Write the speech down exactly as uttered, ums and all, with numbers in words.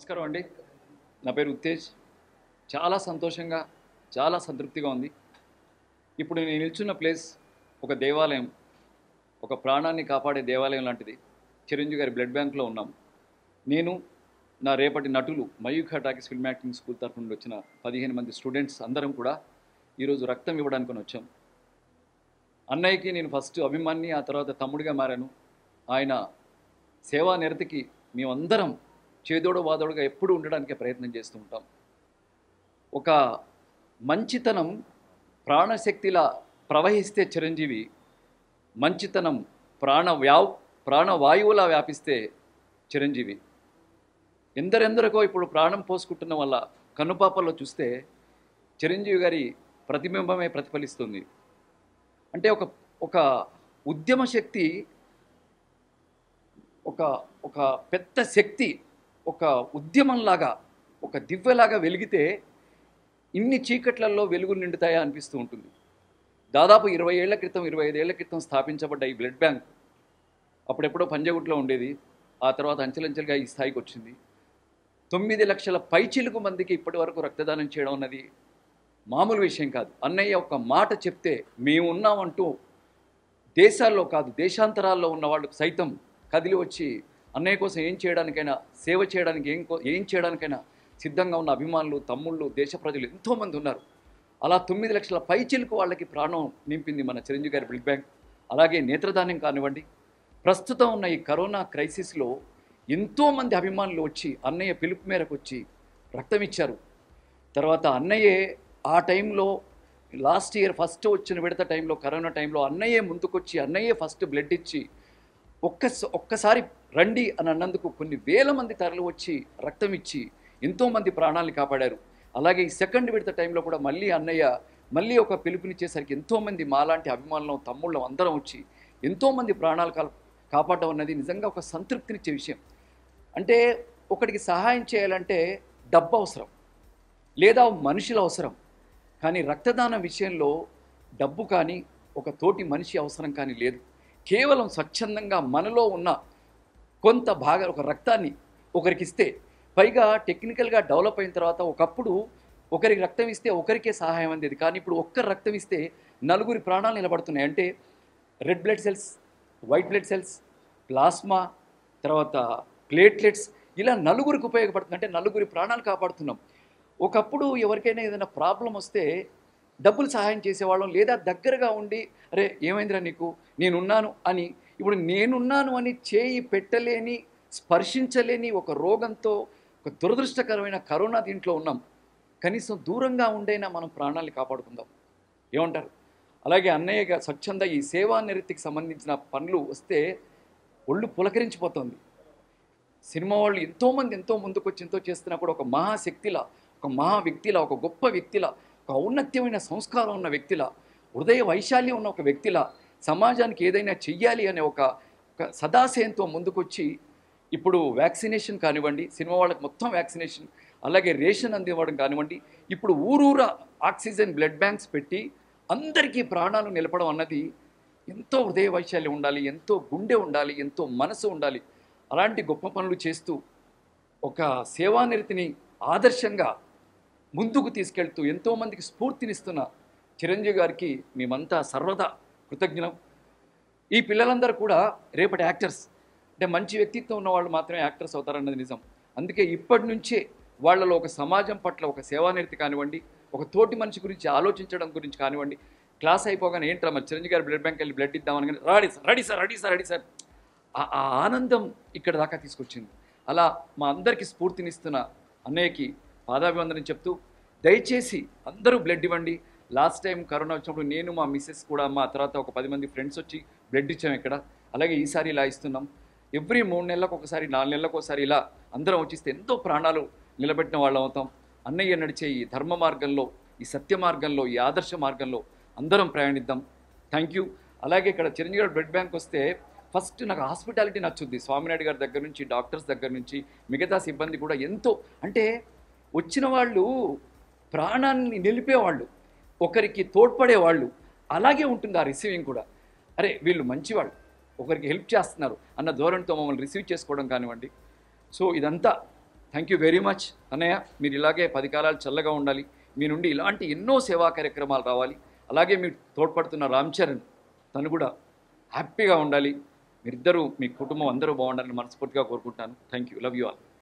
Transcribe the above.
నమస్కారం అండి. నా పేరు ఉత్తేజ్. చాలా సంతోషంగా, చాలా సంతృప్తిగా ఉంది. ఇప్పుడు నేను నిల్చున్న ప్లేస్ ఒక దేవాలయం, ఒక ప్రాణాన్ని కాపాడే దేవాలయం లాంటిది. చిరంజీవి గారి బ్లడ్ బ్యాంక్లో ఉన్నాం. నేను, నా రేపటి నటులు Mayukha talkies film acting school తరఫు నుండి వచ్చిన పదిహేను మంది స్టూడెంట్స్ అందరం కూడా ఈరోజు రక్తం ఇవ్వడానికి వచ్చాం. అన్నయ్యకి నేను ఫస్ట్ అభిమాన్ని, ఆ తర్వాత తమ్ముడిగా మారాను. ఆయన సేవా నిరతికి మేమందరం చేదోడు వాదోడుగా ఎప్పుడు ఉండడానికి ప్రయత్నం చేస్తూ ఉంటాం. ఒక మంచితనం ప్రాణశక్తిలా ప్రవహిస్తే చిరంజీవి, మంచితనం ప్రాణ వ్యా ప్రాణవాయువులా వ్యాపిస్తే చిరంజీవి. ఎందరెందరికో ఇప్పుడు ప్రాణం పోసుకుంటున్న వల్ల కన్నుపాపల్లో చూస్తే చిరంజీవి గారి ప్రతిబింబమే ప్రతిఫలిస్తుంది. అంటే ఒక ఒక ఉద్యమ శక్తి, ఒక ఒక పెద్ద శక్తి ఒక ఉద్యమంలాగా, ఒక దివ్యలాగా వెలిగితే ఇన్ని చీకట్లలో వెలుగులు నిండుతాయా అనిపిస్తూ ఉంటుంది. దాదాపు ఇరవై ఏళ్ల క్రితం ఇరవై ఐదేళ్ల క్రితం స్థాపించబడ్డ ఈ బ్లడ్ బ్యాంక్ అప్పుడెప్పుడో పంజగుట్లో ఉండేది. ఆ తర్వాత అంచెలంచెలుగా ఈ స్థాయికి వచ్చింది. తొమ్మిది లక్షల పైచిలుకు మందికి ఇప్పటి వరకు రక్తదానం చేయడం అన్నది మామూలు విషయం కాదు. అన్నయ్య ఒక మాట చెప్తే మేము ఉన్నామంటూ దేశాల్లో కాదు దేశాంతరాల్లో ఉన్న వాళ్ళకు సైతం కదిలి వచ్చి అన్నయ్య కోసం ఏం చేయడానికైనా, సేవ చేయడానికి ఏం ఏం చేయడానికైనా సిద్ధంగా ఉన్న అభిమానులు, తమ్ముళ్ళు, దేశ ప్రజలు ఎంతోమంది ఉన్నారు. అలా తొమ్మిది లక్షల పైచిలుకు వాళ్ళకి ప్రాణం నింపింది మన చిరంజీవి గారి బ్లడ్ బ్యాంక్. అలాగే నేత్రదానం కానివ్వండి, ప్రస్తుతం ఉన్న ఈ కరోనా క్రైసిస్లో ఎంతోమంది అభిమానులు వచ్చి అన్నయ్య పిలుపు మేరకు వచ్చి రక్తం ఇచ్చారు. తర్వాత అన్నయ్యే ఆ టైంలో లాస్ట్ ఇయర్ ఫస్ట్ వచ్చిన విడత టైంలో, కరోనా టైంలో అన్నయ్యే ముందుకొచ్చి అన్నయ్యే ఫస్ట్ బ్లడ్ ఇచ్చి ఒక్క ఒక్కసారి రండి అని అన్నందుకు కొన్ని వేల మంది తరలి వచ్చి రక్తం ఇచ్చి ఎంతోమంది ప్రాణాలను కాపాడారు. అలాగే ఈ సెకండ్ విడత టైంలో కూడా మళ్ళీ అన్నయ్య మళ్ళీ ఒక పిలుపునిచ్చేసరికి ఎంతోమంది మాలాంటి అభిమానులం, తమ్ముళ్ళం అందరం వచ్చి ఎంతోమంది ప్రాణాలు కా కాపాడడం అన్నది నిజంగా ఒక సంతృప్తినిచ్చే విషయం. అంటే ఒకటికి సహాయం చేయాలంటే డబ్బు అవసరం, లేదా మనుషుల అవసరం. కానీ రక్తదానం విషయంలో డబ్బు కానీ, ఒక తోటి మనిషి అవసరం కానీ లేదు. కేవలం స్వచ్ఛందంగా మనలో ఉన్న కొంత భాగం, ఒక రక్తాన్ని ఒకరికి ఇస్తే, పైగా టెక్నికల్గా డెవలప్ అయిన తర్వాత ఒకప్పుడు ఒకరికి రక్తం ఇస్తే ఒకరికే సహాయం అందేది. కానీ ఇప్పుడు ఒక్కరు రక్తం ఇస్తే నలుగురి ప్రాణాలు నిలబడుతున్నాయి. అంటే red blood cells, white blood cells, plasma, తర్వాత ప్లేట్లెట్స్, ఇలా నలుగురికి ఉపయోగపడుతుంది. అంటే నలుగురి ప్రాణాలు కాపాడుతున్నాం. ఒకప్పుడు ఎవరికైనా ఏదైనా ప్రాబ్లం వస్తే డబ్బులు సహాయం చేసేవాళ్ళం, లేదా దగ్గరగా ఉండి అరే ఏమైందిరా నీకు, నేనున్నాను అని. ఇప్పుడు నేనున్నాను అని చేయి పెట్టలేని, స్పర్శించలేని ఒక రోగంతో, ఒక దురదృష్టకరమైన కరోనా దీంట్లో ఉన్నాం. కనీసం దూరంగా ఉండైనా మనం ప్రాణాలు కాపాడుకుందాం. ఏమంటారు? అలాగే అన్నయ్యగా స్వచ్ఛంద ఈ సేవా నివృత్తికి సంబంధించిన పనులు వస్తే ఒళ్ళు పులకరించిపోతుంది. సినిమా వాళ్ళు ఎంతోమంది ఎంతో ముందుకొచ్చి ఎంతో చేస్తున్నా కూడా ఒక మహాశక్తిలా, ఒక మహా వ్యక్తిలా, ఒక గొప్ప వ్యక్తిలా, ఒక ఔన్నత్యమైన సంస్కారం ఉన్న వ్యక్తిలా, హృదయ వైశాల్యం ఉన్న ఒక వ్యక్తిలా సమాజానికి ఏదైనా చెయ్యాలి అనే ఒక సదాశయంతో ముందుకొచ్చి ఇప్పుడు వ్యాక్సినేషన్ కానివ్వండి, సినిమా వాళ్ళకి మొత్తం వ్యాక్సినేషన్, అలాగే రేషన్ అందివ్వడం కానివ్వండి, ఇప్పుడు ఊరూరా ఆక్సిజన్ బ్లడ్ బ్యాంక్స్ పెట్టి అందరికీ ప్రాణాలు నిలపడం అన్నది ఎంతో హృదయ వైశాల్యం ఉండాలి, ఎంతో గుండె ఉండాలి, ఎంతో మనసు ఉండాలి. అలాంటి గొప్ప పనులు చేస్తూ ఒక సేవానిరతిని ఆదర్శంగా ముందుకు తీసుకెళ్తూ ఎంతోమందికి స్ఫూర్తినిస్తున్న చిరంజీవి గారికి మేమంతా సర్వదా కృతజ్ఞం. ఈ పిల్లలందరూ కూడా రేపటి యాక్టర్స్. అంటే మంచి వ్యక్తిత్వం ఉన్న వాళ్ళు మాత్రమే యాక్టర్స్ అవుతారన్నది నిజం. అందుకే ఇప్పటి నుంచే వాళ్ళలో ఒక సమాజం పట్ల ఒక సేవానిరతి కానివ్వండి, ఒక తోటి మనిషి గురించి ఆలోచించడం గురించి కానివ్వండి, క్లాస్ అయిపోగానే ఏంట్రా మరి చిరంజీవి గారి బ్లడ్ బ్యాంక్ వెళ్ళి బ్లడ్ ఇద్దామని కానీ ready sir ready sir ready sir ready sir ఆ ఆనందం ఇక్కడ దాకా తీసుకొచ్చింది. అలా మా అందరికీ స్ఫూర్తినిస్తున్న అన్నయ్యకి పాదాభివందనం చెప్తూ, దయచేసి అందరూ బ్లడ్ ఇవ్వండి. లాస్ట్ టైం కరోనా వచ్చినప్పుడు నేను, మా మిస్సెస్ కూడా, మా తర్వాత ఒక పది మంది ఫ్రెండ్స్ వచ్చి బ్లడ్ ఇచ్చాం ఇక్కడ. అలాగే ఈసారి ఇలా ఇస్తున్నాం. ఎవ్రీ మూడు నెలలకు ఒకసారి, నాలుగు నెలలకు ఒకసారి ఇలా అందరం వచ్చిస్తే ఎంతో ప్రాణాలు నిలబెట్టిన వాళ్ళం అవుతాం. అన్నయ్య నడిచే ఈ ధర్మ మార్గంలో, ఈ సత్య మార్గంలో, ఈ ఆదర్శ మార్గంలో అందరం ప్రయాణిద్దాం. Thank you. అలాగే ఇక్కడ చిరంజీవి గారి బ్లడ్ బ్యాంక్ వస్తే ఫస్ట్ నాకు హాస్పిటాలిటీ నచ్చుద్ది. స్వామినాయుడు గారి దగ్గర నుంచి, డాక్టర్స్ దగ్గర నుంచి, మిగతా సిబ్బంది కూడా ఎంతో, అంటే వచ్చిన వాళ్ళు ప్రాణాన్ని నిలిపేవాళ్ళు, ఒకరికి తోడ్పడేవాళ్ళు. అలాగే ఉంటుంది ఆ రిసీవింగ్ కూడా. అరే వీళ్ళు మంచివాళ్ళు, ఒకరికి హెల్ప్ చేస్తున్నారు అన్న ధోరణితో మమ్మల్ని రిసీవ్ చేసుకోవడం కానివ్వండి. సో ఇదంతా థ్యాంక్ యూ వెరీ మచ్ అన్నయ్య. మీరు ఇలాగే పది కాలాలు చల్లగా ఉండాలి. మీ నుండి ఇలాంటి ఎన్నో సేవా కార్యక్రమాలు రావాలి. అలాగే మీరు తోడ్పడుతున్న రామ్ చరణ్ తను కూడా హ్యాపీగా ఉండాలి. మీరిద్దరూ మీ కుటుంబం అందరూ బాగుండాలని మనస్ఫూర్తిగా కోరుకుంటాను. Thank you. Love you all.